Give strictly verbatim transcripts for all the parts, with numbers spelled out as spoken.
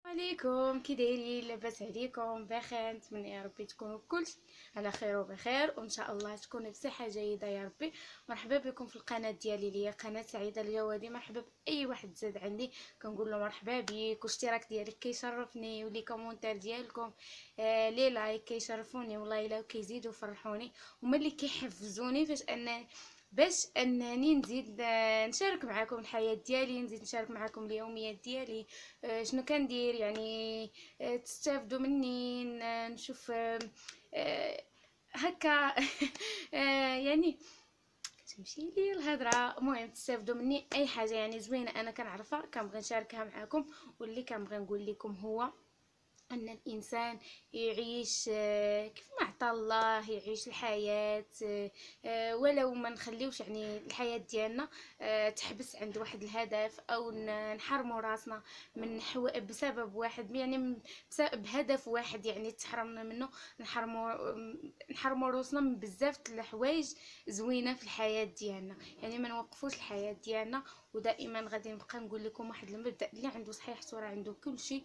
عليكم، كي دايرين؟ لاباس عليكم؟ بخير؟ نتمنى يا ربي تكونوا كلشي على خير وبخير، وان شاء الله تكونوا بصحه جيده يا ربي. مرحبا بكم في القناه ديالي اللي هي قناه سعيده الجوادي. مرحبا باي واحد زاد عندي، كنقول له مرحبا بك، واشتراك ديالك كيشرفني، ولي كومونتير ديالكم آه لي لايك كيشرفوني والله الا كيزيدوا يفرحوني، هما اللي كيحفزوني فاش ان باش انني نزيد آه، نشارك معكم الحياه ديالي، نزيد نشارك معكم اليوميات ديالي. آه، شنو كندير يعني، آه، تستافدوا مني، ن- نشوف آه، آه، هكا آه، يعني تمشي لي الهضره. المهم تستافدوا مني اي حاجه يعني زوينه انا كنعرفها كنبغي نشاركها معكم، واللي كنبغي نقول لكم هو ان الانسان يعيش آه، كيف ما عطى الله، يعيش الحياه آه، آه، ولو ما نخليوش يعني الحياه ديالنا آه، تحبس عند واحد الهدف، او ن- نحرموا راسنا من حو... بسبب واحد يعني من- بسبب هدف واحد يعني تحرمنا منه. نحرموا نحرموا راسنا من بزاف د الحوايج زوينه في الحياه ديالنا، يعني ما نوقفوش الحياه ديالنا. ودائما غادي نبقى نقول لكم واحد المبدا اللي عنده صحيح صوره عنده كل شيء،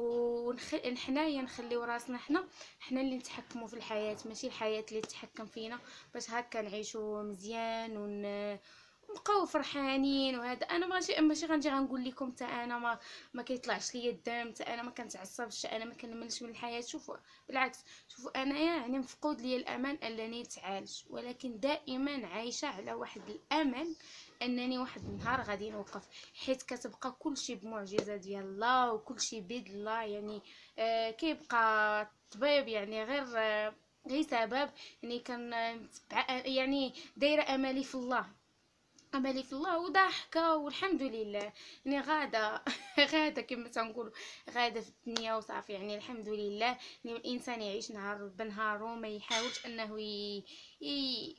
وحنايا نخليو راسنا حنا حنا اللي نتحكموا في الحياه، ماشي الحياه اللي تتحكم فينا، باش هكا نعيشوا مزيان ون نبقاو فرحانين. وهذا انا ماشي ماشي غنجي غنقول لكم حتى انا ما ما كيطلعش ليا الدم، حتى انا ما كنتعصبش، انا ما كنملش من الحياه. شوفوا بالعكس، شوفوا انا يعني مفقود ليا الامان انني نتعالج، ولكن دائما عايشه على واحد الامل انني واحد النهار غادي نوقف، حيت كتبقى كلشي بمعجزه ديال الله وكلشي بيد الله. يعني آه كيبقى الطبيب يعني غير آه غير سبب. يعني كان يعني دايره امالي في الله، املي في الله وضحكه والحمد لله. يعني غاده غاده كما تنقولوا، غاده في الدنيا وصافي. يعني الحمد لله. يعني الانسان يعيش نهار بنهارو، ما يحاولش انه ي... ي...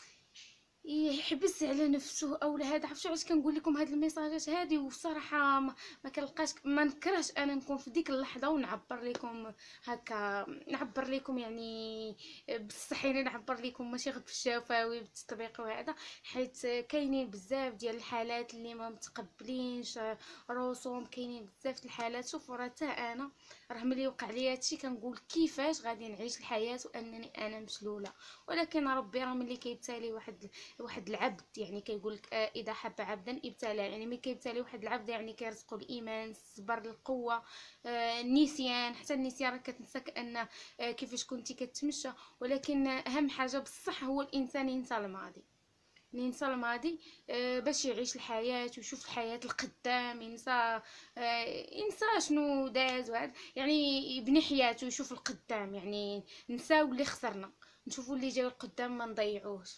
يحبس على نفسه او هذا. عرفتوا علاش كنقول لكم هاد الميساجات هادي؟ وصراحه ما, ما كنلقاش، ما نكرهش انا نكون في ديك اللحظه ونعبر لكم هكا، نعبر لكم يعني بصح، يعني نعبر لكم ماشي غير بالشفاوي بالتطبيق وهذا، حيت كاينين بزاف ديال الحالات اللي ما متقبلينش رسوم، كاينين بزاف د الحالات. شوفوا راه حتى انا راه ملي وقع لي هادشي كنقول كيفاش غادي نعيش الحياه وانني انا مشلوله. ولكن ربي راه ملي كيبتالي واحد واحد العبد، يعني كيقول لك آه اذا حب عبدا ابتلى، يعني ملي كيبتالي واحد العبد يعني كيرزقوا الايمان، الصبر، القوه، آه النسيان. حتى النسيان راه كتنسى كان آه كيفاش كنتي كتمشى. ولكن اهم حاجه بصح هو الانسان ينسى الماضي، ينسى الماضي آه باش يعيش الحياه ويشوف الحياه القدام. ينسى آه ينسى شنو داز وهذا، يعني يبني حياته ويشوف القدام. يعني نساو اللي خسرنا، نشوفوا اللي جاي القدام ما نضيعوش.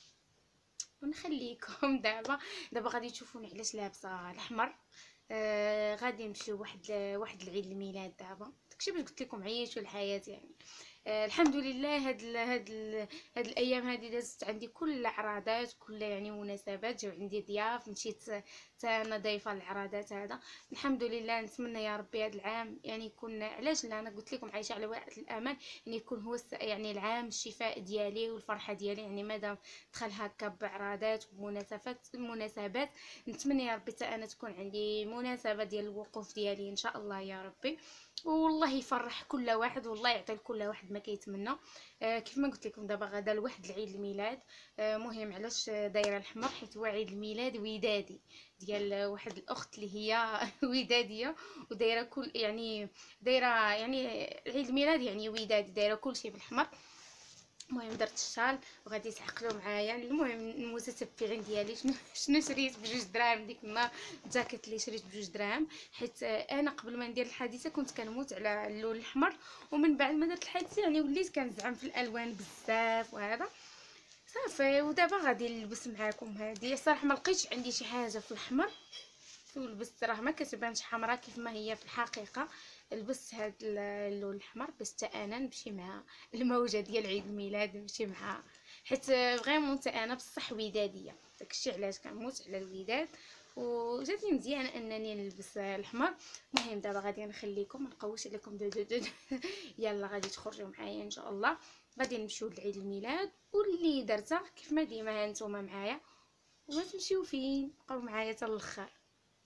ونخليكم دابا دابا غادي تشوفوني علاش لابسه الاحمر. آه غادي نمشيو واحد واحد العيد الميلاد دابا، داكشي باش قلت لكم عيشوا الحياه يعني. آه الحمد لله. هاد ال هاد ال هاد الايام هادي دازت عندي كل عرادات، كل يعني مناسبات، جاو عندي ضياف، مشيت حتى انا ضيفه العرادات هذا. الحمد لله. نتمنى يا ربي هذا العام يعني يكون، علاش لا، انا قلت لكم عايشه على واحد الامل، يعني يكون هو يعني العام الشفاء ديالي والفرحه ديالي. يعني مادام دخل هكا بعرادات ومناسبات المناسبات، نتمنى يا ربي حتى انا تكون عندي مناسبه ديال الوقوف ديالي ان شاء الله يا ربي. والله يفرح كل واحد، والله يعطي لكل واحد ما كيتمنى. آه كيف ما قلت لكم دابا غدا لواحد العيد الميلاد. آه مهم علاش دايره الاحمر؟ حيت هو عيد الميلاد ودادي ديال واحد الاخت اللي هي وداديه، ودايره كل يعني دايره يعني عيد الميلاد يعني ودادي، دايره كلشي بالاحمر. المهم درت الشال وغادي تعقلوا معايا. يعني المهم المتتبعين ديالي شنو شنو شريت بجوج دراهم ديك النهار، الجاكيت اللي شريت بجوج دراهم. حيت انا قبل ما ندير الحادثه كنت كنموت على اللون الاحمر، ومن بعد ما درت الحادثه يعني وليت كنزعم في الالوان بزاف وهذا صافي. ودابا غادي نلبس معاكم هذه. الصراحه ما لقيتش عندي شي حاجه في الاحمر، ولبست راه ما كتبانش حمراء كيف ما هي في الحقيقه. لبست هاد اللون الاحمر باش حتى انا نمشي مع الموجه ديال عيد الميلاد، نمشي مع، حيت فريمون حتى انا بصح وداديه، داكشي علاش كنموت على الوداد، وجاتني مزيان انني نلبس الاحمر. المهم دابا غادي نخليكم، ما نقويش عليكم دو دو دو يلا غادي تخرجوا معايا ان شاء الله. غادي نمشيو لعيد الميلاد، واللي درتها كيف ما ديما هانتوما معايا، وما تمشيو فين، بقاو معايا حتى الاخر.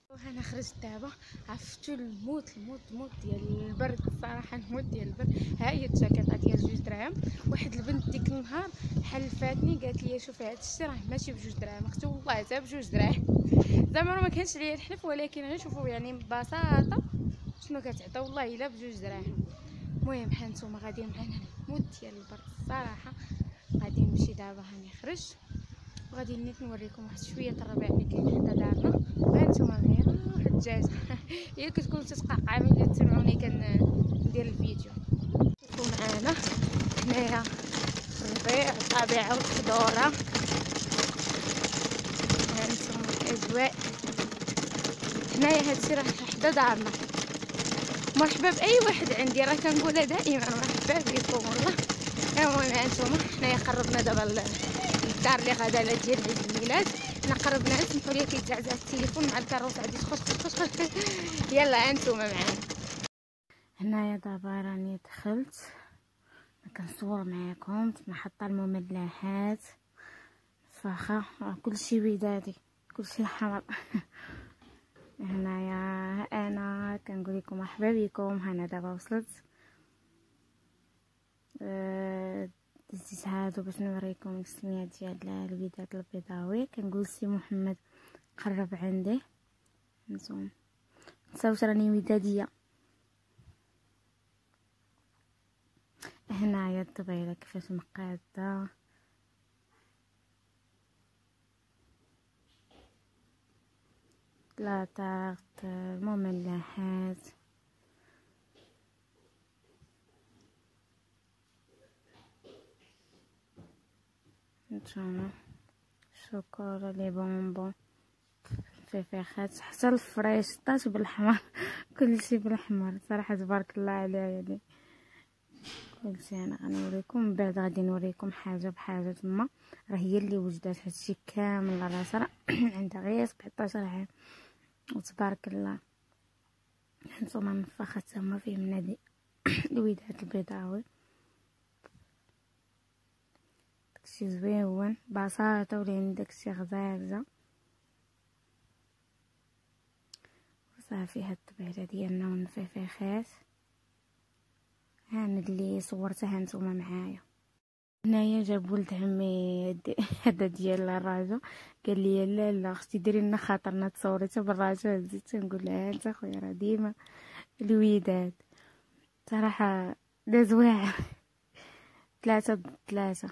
وانا خرجت دابا، عرفتو الموت الموت الموت ديال البرد الصراحه، الموت ديال البرد. ها هي الجاكيطه ديال جوج دراهم. واحد البنت ديك النهار حلفاتني قالت لي شوفي هاد الشي راه ماشي بجوج دراهم، اختي والله حتى بجوج دراهم. زعما ما كانش ليا الحلف، ولكن غير شوفوا يعني ببساطه شنو كتعطي، والله الا بجوج دراهم. المهم ها نتوما غاديين معانا الموت ديال البرد الصراحه. غادي نمشي دابا، هاني خرج وغادي نيت نوريكم واحد شويه الربيع اللي كاين حدا دارنا. ها نتوما معايا واحد الدجاجه هي كتكون تتقعقع ملي تسمعوني كندير الفيديو. شوفوا معانا هنايا الربيع الطبيعه والخضوره. ها نتوما الاجواء هنايا، هادشي راه حدا دارنا. مرحبا باي واحد عندي، راه كنقولها دائما مرحبا بكم والله. المهم هانتوما حنايا قربنا دابا الدار اللي غادا لا ديال عيد الميلاد. حنا قربنا، سمحوا لي كيتزعزع التليفون مع الكاروس عادي تخش تخش تخش. يلا هانتوما معانا. هنايا دابا راني دخلت كنصور معاكم، كنا حاطه المملحات فاخا كلشي ودادي كلشي حمر. هنايا انا كنقول لكم مرحبا بكم. انا دابا وصلت أه دزيت هادو باش نوريكم السميه ديال الوداد البيضاوي. كنقول سي محمد قرب عندي، نتوما نساوش راني وداديه. هنايا الدبيله كيفاش مقاده، لاطاغ المملحات. نتوما الشوكولا لي بونبون فيفيخات حتى الفريش طاش بالاحمر. كلشي بالاحمر صراحه تبارك الله عليها. يعني كلشي انا غنوريكم من بعد، غادي نوريكم حاجه بحاجه. تما راه هي اللي وجدات هادشي كامل راسها عندها غير سبعطاش عام وتبارك الله. هانتوما منفخه تما فيه من نادي الوداد البيضاوي. داكشي زويون بساطه ولين داكشي غزالزه صافي. هاد الطبيعه ديالنا والنفيفيخات ها اللي صورتها هانتوما معايا. هنايا جاب ولد عمي هذا ديال الراجو، قال لي لا لا اختي ديري لنا خاطرنا تصوري حتى بالراجو. هزيت نقول لها انت خويا راه ديما الوداد صراحه داز واعر. ثلاثة ضد ثلاثة.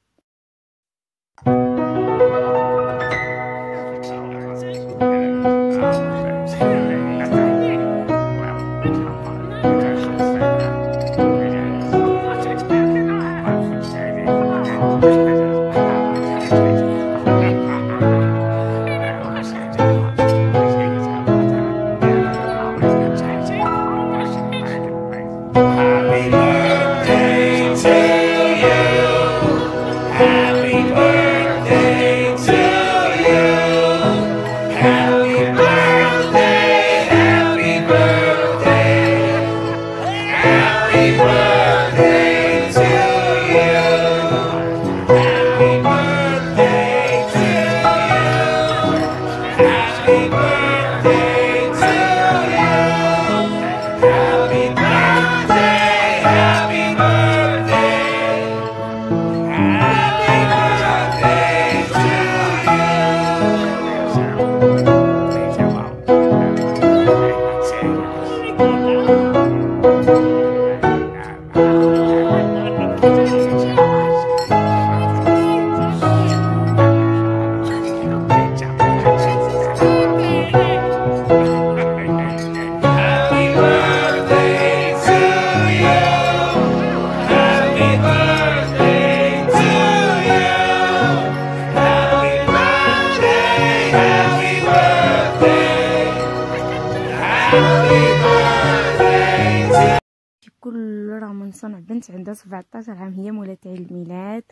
كل راه من صنع بنت عندها سبعطاش عام، هي مولات عيد الميلاد.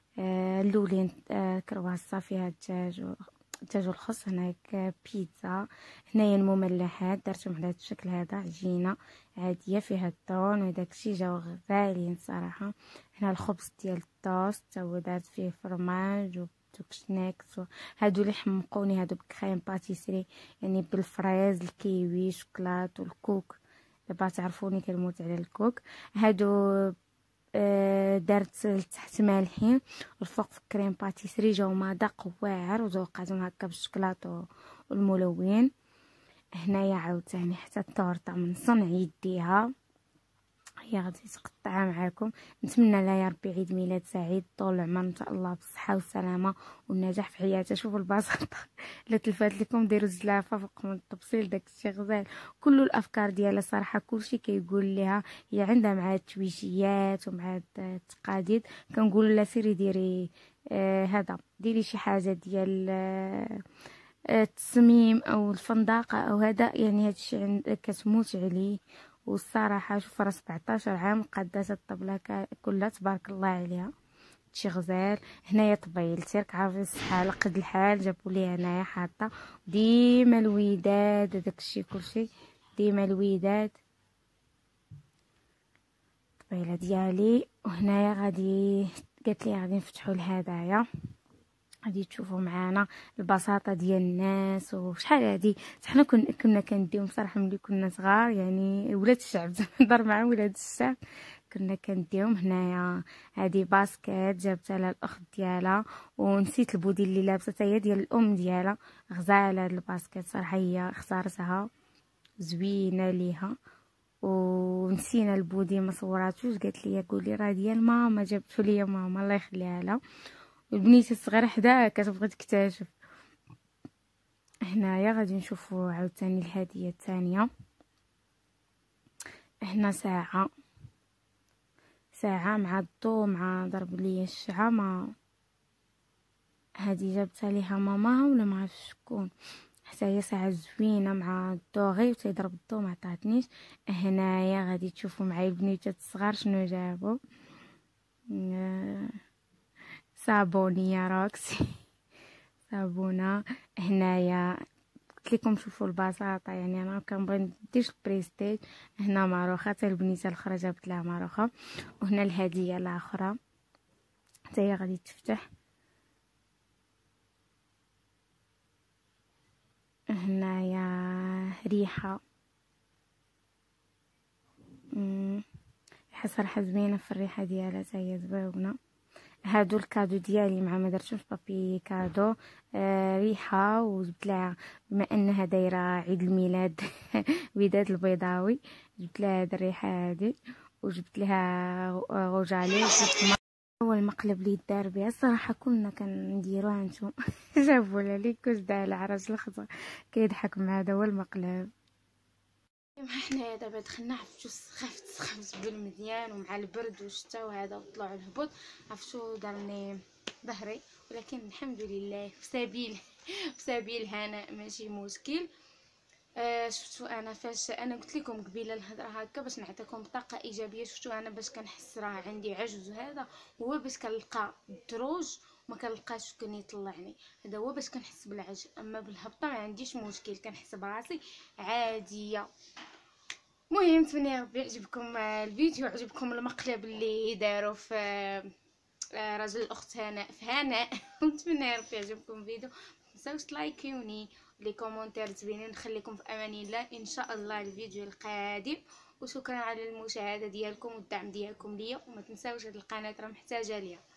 آه الاولين آه كرواسه فيها الدجاج الدجاج والخس. هناك بيتزا. هنايا المملحات درتهم على هذا الشكل هذا، عجينه عاديه فيها الطون وداكشي جاو غاليين صراحه. هنا الخبز ديال الطوست تا هو دارت فيه فرماج دوك سناكس. هادو اللي حمقوني هادو بكريم باتيسري، يعني بالفريز، الكيوي، شوكولات والكوك. دابا تعرفوني كنموت على الكوك. هادو آه دارت لتحت مالحين، والفوق في كريم باتيسري، جاو مذاق واعر وذوقاتهم هكا بالشوكولاط والملون. هنايا عاوتاني حتى التورته من صنع يديها، هي غادي تقطعها معاكم. نتمنى لها يا ربي عيد ميلاد سعيد، طول العمر ان شاء الله بالصحه والسلامه والنجاح في حياتها. شوفوا البساطه اللي تلفات لكم، ديروا الزلافه فوق من التبصيل، داك الشيء غزال. كل الافكار ديالها صراحه كلشي كيقول لها، هي عندها مع التويجيات ومع التقاليد. كنقول لها سيري ديري آه هذا، ديري شي حاجه ديال آه التصميم او الفندقه او هذا، يعني هادشي عند كتموت عليه. والصراحه شوف راه سبعطاش عام قادات الطبله كلها تبارك الله عليها، شي غزال. هنايا طبيل تيرك عارفين الصحه على قد الحال، جابوا لي هنايا حاطه ديما الوداد، داكشي كلشي ديما الوداد الطبيله ديالي. وهنايا غادي قالت لي غادي نفتحوا الهدايا، غادي تشوفوا معانا البساطه ديال الناس. وشحال هادي حنا كنا كنا كنديهم بصراحه ملي كنا صغار، يعني ولاد الشعب نهضر مع ولاد الشعب كنا كنديهم. هنايا هادي باسكيت جابتها لها الاخت ديالها، ونسيت البودي اللي لابسه هي ديال الام ديالها، غزاله هاد الباسكيت صراحه، هي اختارتها زوينه ليها. ونسينا البودي ما صوراتوش، قالت لي قولي راه ديال ماما، جابته ليا ماما الله يخليها لها. والبنيته الصغيره حداها كتبغي تكتشف. هنايا غادي نشوفوا عاوتاني الهديه الثانيه. هنا ساعه ساعه مع الضو مع ضرب ليا الشعه، ما هذه جابتها ليها ماماها ولا ما عرفتش شكون، حتى هي ساعه زوينه مع الدوغي وتيضرب الضو ما عطاتنيش. هنايا غادي تشوفوا معايا البنيتات الصغار شنو جابوا. صابونيه روكسي صابونه. هنايا قلت لكم شوفوا البساطه، يعني انا كنبغي نديش البريستيج. هنا ماروخه، حتى البنيته الاخرى جابت لها ماروخه. وهنا الهديه الاخرى حتى هي غادي تفتح. هنايا ريحه ريحه صراحه زوينه، في الريحه ديالها حتى هي زوينه. هادو الكادو ديالي مع ما درتوش بابي كادو، آه ريحه وجبت لها بما انها دايره عيد الميلاد وداد البيضاوي، جبت لها هاد الريحه هادي، وجبت لها غوجالي. هو المقلب اللي دار بها الصراحه كنا كنديروه انتم جابوا لها لي كوش داير العرس الخضر كيضحك مع هذا هو المقلب. حنايا دابا دخلنا عرفتو سخفت سخفت بالمزيان ومع البرد والشتا وهذا وطلوع الهبوط، عرفتو دارني ظهري، ولكن الحمد لله في سبيل في سبيل الهناء ماشي مشكل. آه شفتوا انا فاش انا قلت لكم قبيله الهضره هكا باش نعطيكم طاقه ايجابيه. شفتوا انا باش كنحس راه عندي عجز وهذا هو باش كنلقى الدروج وما كنلقاش كان يطلعني، هذا هو باش كنحس بالعجز. اما بالهبطه ما عنديش مشكل، كنحس براسي عاديه. المهم نتمنى يا ربي يعجبكم الفيديو، يعجبكم المقلب اللي داروا في راجل الاخت هناء في هناء ونتمنى يا ربي يعجبكم الفيديو. متنساوش تلايكيوني لي كومونتير زوينين. نخليكم في امان الله ان شاء الله الفيديو القادم. وشكرا على المشاهده ديالكم والدعم ديالكم ليا، وما تنساوش هاد القناه راه محتاجه ليا.